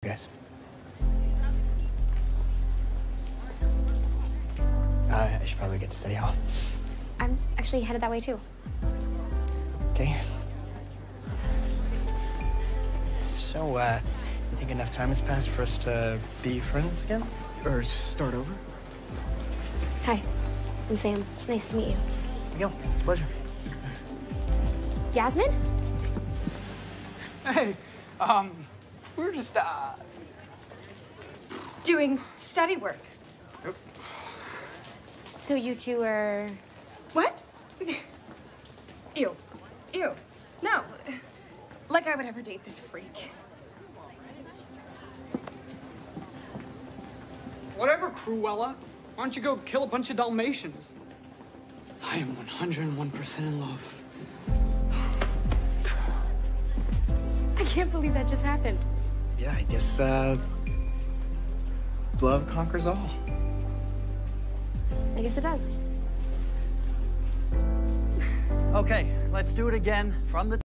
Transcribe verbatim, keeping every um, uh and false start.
Yes. Uh, I should probably get to study hall. I'm actually headed that way, too. Okay. So, uh, you think enough time has passed for us to be friends again? Or start over? Hi, I'm Sam. Nice to meet you. Miguel, it's a pleasure. Yasmine? Hey, um, we were just, uh... doing study work. So you two are... What? Ew. Ew. No. Like I would ever date this freak. Whatever, Cruella. Why don't you go kill a bunch of Dalmatians? I am one hundred one percent in love. I can't believe that just happened. Yeah, I guess, uh... love conquers all. I guess it does. Okay, let's do it again from the